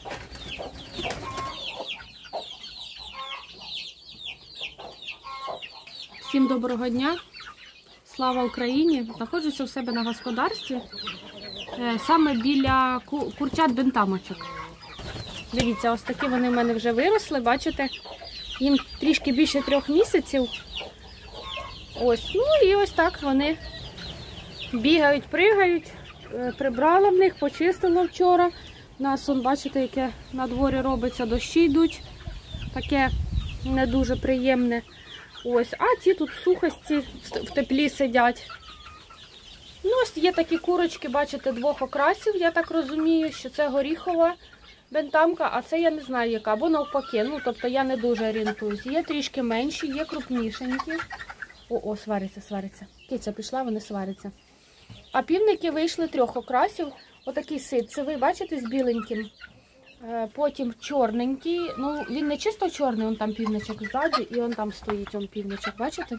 Всім доброго дня! Слава Україні! Знаходжуся у себе на господарстві, саме біля курчат-бентамочок. Дивіться, ось такі вони в мене вже виросли, бачите? Їм трішки більше 3 місяців. Ось, ну і ось так вони бігають, пригають. Прибрала в них, почистила вчора. У нас, бачите, яке на дворі робиться, дощі йдуть. Таке не дуже приємне. Ось, а ті тут в сухості, в теплі сидять. Ну, ось є такі курочки, бачите, 2 окрасів, я так розумію, що це горіхова бентамка, а це я не знаю яка, або навпаки, ну, тобто я не дуже орієнтуюсь. Є трішки менші, є крупнішенькі. О, свариться. Киця пішла, вони сваряться. А півники вийшли 3 окрасів, отакий ситцевий, бачите, з біленьким. Потім чорненький, ну він не чисто чорний, он там півничок ззаді і он там стоїть он півничок, бачите?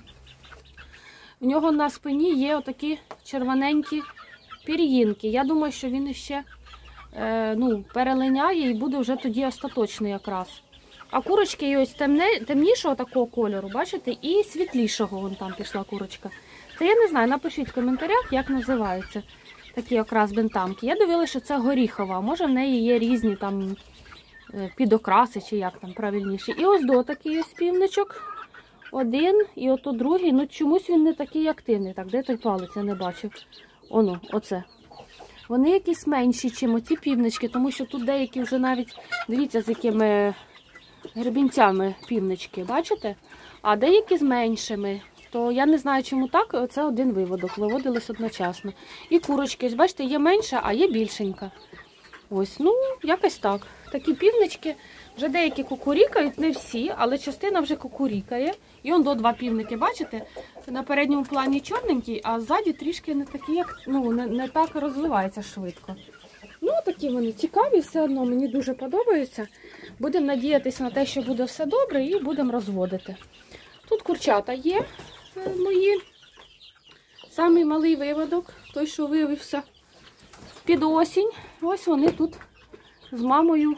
В нього на спині є отакі червоненькі пір'їнки. Я думаю, що він ще перелиняє і буде вже тоді остаточний якраз. А курочки є ось темнішого такого кольору, бачите, і світлішого, вон там пішла курочка. Це я не знаю, напишіть в коментарях, як називаються такі якраз бентамки. Я дивилася, що це горіхова, може в неї є різні там підокраси, чи як там правильніше. І ось до такий ось півничок. Один і ото другий, ну чомусь він не такий активний. Так, де той палець, я не бачив. Оце. Вони якісь менші, чим оці півнички, тому що тут деякі вже навіть, дивіться, з якими гребінцями півнички, бачите? А деякі з меншими. То я не знаю, чому так, це один виводок, виводились одночасно. І курочки, ось бачите, є менша, а є більшенька. Ось, ну, якось так. Такі півнички, вже деякі кукурікають, не всі, але частина вже кукурікає. І он до 2 півники, бачите, на передньому плані чорненький, а ззаді трішки не такі, як, не так розвивається швидко. Ну, такі вони цікаві, все одно, мені дуже подобаються. Будемо надіятися на те, що буде все добре, і будемо розводити. Тут курчата є мої. Самий малий виводок, той, що вивився під осінь. Ось вони тут з мамою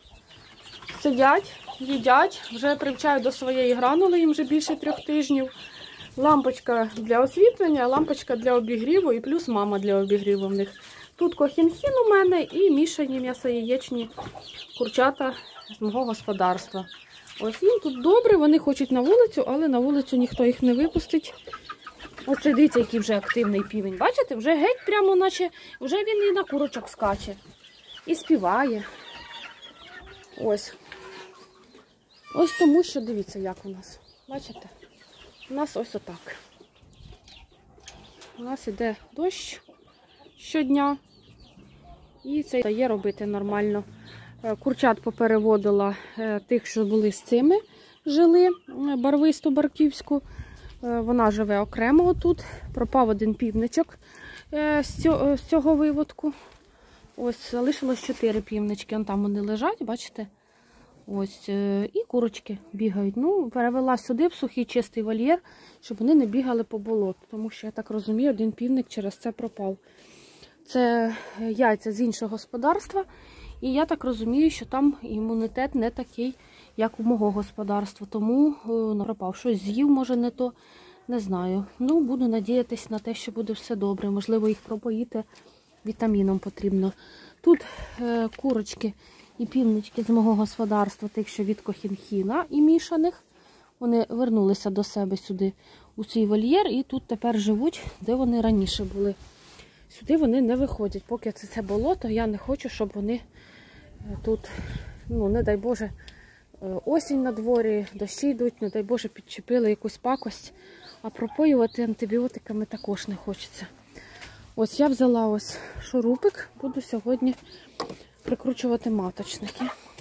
сидять, їдять, вже привчають до своєї гранули, їм вже більше 3 тижнів. Лампочка для освітлення, лампочка для обігріву і плюс мама для обігріву в них. Тут кохінхін у мене і мішані м'ясо-яєчні курчата з мого господарства. Ось їм тут добре, вони хочуть на вулицю, але на вулицю ніхто їх не випустить. Оце дивіться, який вже активний півень. Бачите, вже геть прямо наче, вже він і на курочок скаче. І співає. Ось. Ось тому, що дивіться, як у нас. Бачите? У нас ось отак. У нас іде дощ щодня. І це дає робити нормально. Курчат попереводила тих, що були з цими, жили, барвисту барківську. Вона живе окремо тут. Пропав один півничок з цього виводку. Ось, залишилось 4 півнички. Вон там вони лежать, бачите? Ось, і курочки бігають. Ну, перевела сюди в сухий чистий вольєр, щоб вони не бігали по болоту. Тому що, я так розумію, один півник через це пропав. Це яйця з іншого господарства. І я так розумію, що там імунітет не такий, як у мого господарства. Тому пропав. Щось з'їв, може не то, не знаю. Ну, буду надіятися на те, що буде все добре. Можливо, їх пропоїти вітаміном потрібно. Тут курочки і півнички з мого господарства, тих, що від кохінхіна і мішаних. Вони вернулися до себе сюди, у свій вольєр, і тут тепер живуть, де вони раніше були. Сюди вони не виходять. Поки це болото, я не хочу, щоб вони тут, не дай Боже, осінь на дворі, дощі йдуть, не дай Боже, підчепили якусь пакость. А пропоювати антибіотиками також не хочеться. Ось я взяла ось шурупик, буду сьогодні прикручувати маточники.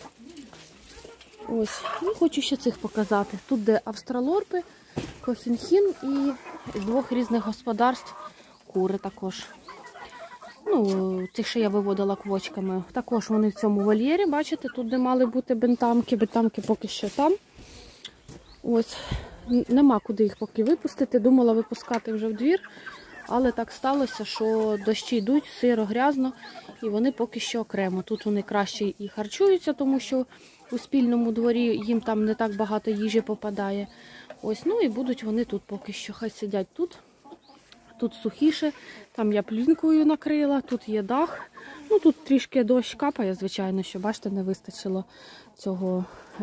Ось, і хочу ще цих показати. Тут де австралорпи, кохінхін і з 2 різних господарств кури також. Тих, що я виводила квочками. Також вони в цьому вольєрі, бачите, тут де мали бути бентамки. Бентамки поки що там. Ось, нема куди їх поки випустити. Думала випускати вже в двір. Але так сталося, що дощі йдуть, сиро, грязно, і вони поки що окремо. Тут вони краще і харчуються, тому що у спільному дворі їм там не так багато їжі попадає. Ось, ну і будуть вони тут поки що, хай сидять тут. Тут сухіше, там я плінкою накрила, тут є дах. Ну тут трішки дощ капає, звичайно, що, бачите, не вистачило цього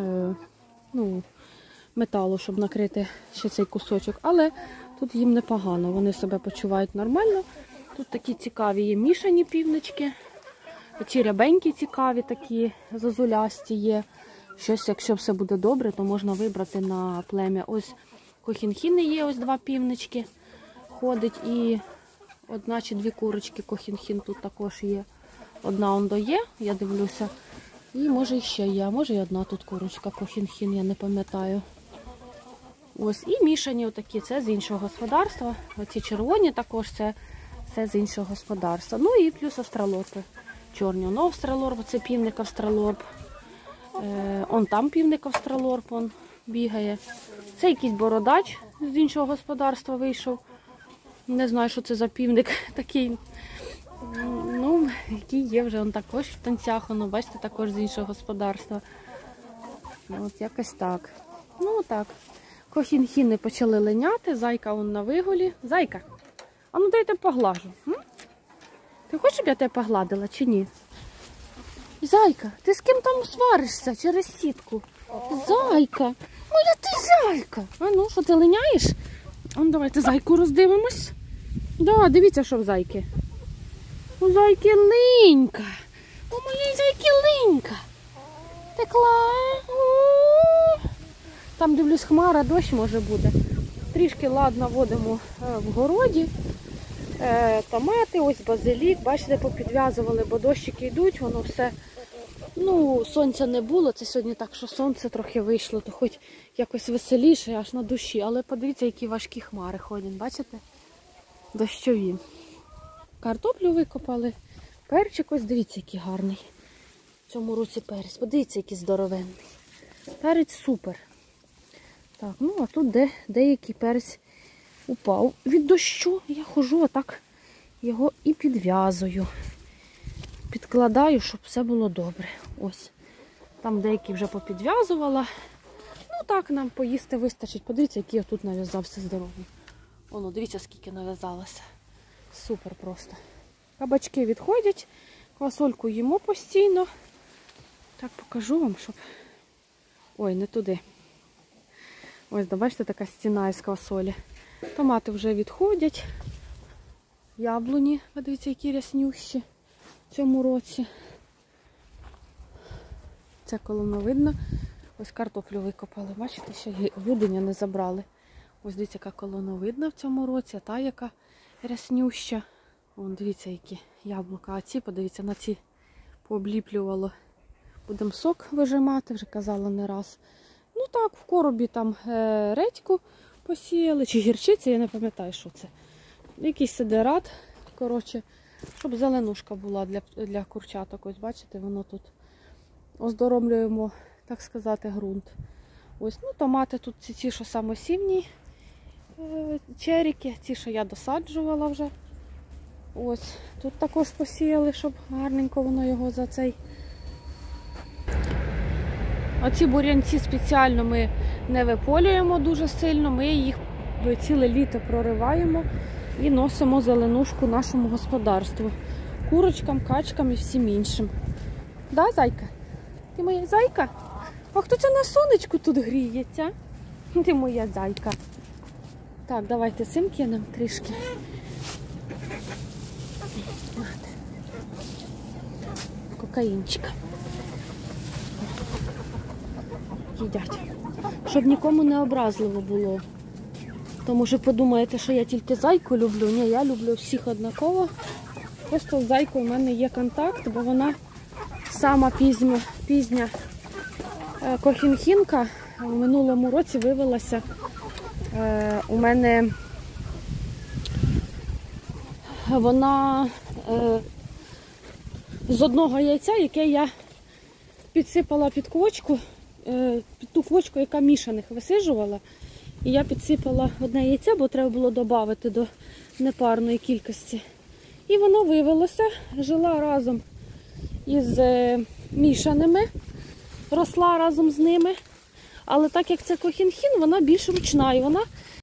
металу, щоб накрити ще цей кусочок. Але тут їм непогано, вони себе почувають нормально. Тут такі цікаві є мішані півнички. Ці рябенькі цікаві такі, зозулясті є. Щось, якщо все буде добре, то можна вибрати на плем'я. Ось кохінхіни є, ось 2 півнички. Ходить і 1 чи 2 курочки кохінхін тут також є. Одна ондо є, я дивлюся. І може ще є, а може і 1 тут курочка кохінхін, я не пам'ятаю. Ось, і мішані отакі, це з іншого господарства. Оці червоні також це з іншого господарства. Ну і плюс австралорпи. Чорні, он австралорп, це півник австралорп. Он там півник австралорп, он бігає. Це якийсь бородач з іншого господарства вийшов. Не знаю, що це за півник такий. Ну, який є вже, он також в танцях, воно, бачите, також з іншого господарства. От якось так. Ну так. Кохінхіни почали линяти, зайка вон на виголі. Зайка, а ну дайте поглажу. Ти хочеш, щоб я тебе погладила чи ні? Зайка, ти з ким там сваришся через сітку? Зайка, моя ти зайка. А ну, що ти линяєш? А ну, давайте зайку роздивимось. Да, дивіться, що в зайки. У зайки линька. У моєї зайки линька. Текла. Там, дивлюсь, хмара, дощ може буде. Трішки лад наводимо в городі. Томати, ось базилік. Бачите, попідв'язували, бо дощики йдуть, воно все. Ну, сонця не було. Це сьогодні так, що сонце трохи вийшло, то хоч якось веселіше, аж на душі. Але подивіться, які важкі хмари ходять, бачите? Дощові. Картоплю викопали. Перчик, ось дивіться, який гарний. В цьому році перець. Подивіться, який здоровенний. Перець супер. Так, ну а тут деякий перець упав від дощу. Я ходжу, отак його і підв'язую. Підкладаю, щоб все було добре. Ось. Там деякі вже попідв'язувала. Ну так, нам поїсти вистачить. Подивіться, який я тут нав'язався здоровий. Воно, дивіться, скільки нав'язалося. Супер просто. Кабачки відходять, квасольку їмо постійно. Так, покажу вам, щоб... Ой, не туди. Ось, бачите, така стіна із квасолі. Томати вже відходять. Яблуні, дивіться, які ряснющі в цьому році. Це колоновидно. Ось картоплю викопали. Бачите, ще гуденя не забрали. Ось дивіться, яка колоновидна в цьому році, а та яка ряснюща. Вон, дивіться, які яблука. А ці, подивіться, на ці пообліплювало. Будемо сок вижимати, вже казала не раз. Ну так, в коробі там редьку посіяли, чи гірчиця, я не пам'ятаю, що це. Якийсь сидерат, коротше, щоб зеленушка була для курчаток. Ось бачите, воно тут оздоромлюємо, так сказати, ґрунт. Ось, ну, томати тут ці, що самосівні, черіки, ці, що я досаджувала вже. Ось, тут також посіяли, щоб гарненько воно його за цей. Оці бур'янці спеціально ми не виполюємо дуже сильно, ми їх ціле літо прориваємо і носимо зеленушку нашому господарству. Курочкам, качкам і всім іншим. Да, зайка? Ти моя зайка? А хто це на сонечку тут гріється? Ти моя зайка. Так, давайте цим кинемо трішки. Кокаїнчика. Їдять. Щоб нікому не образливо було. Тому що подумаєте, що я тільки зайку люблю. Ні, я люблю всіх однаково. Просто з зайкою в мене є контакт, бо вона сама пізня кохінхінка. В минулому році вивелася у мене. Вона з одного яйця, яке я підсипала під квочку, під ту квочку, яка мішаних висиджувала. І я підсипала одне яйце, бо треба було додати непарної кількості. І воно вивелося, жила разом із мішаними, росла разом з ними. Але так як це кохінхін, вона більш ручна і вона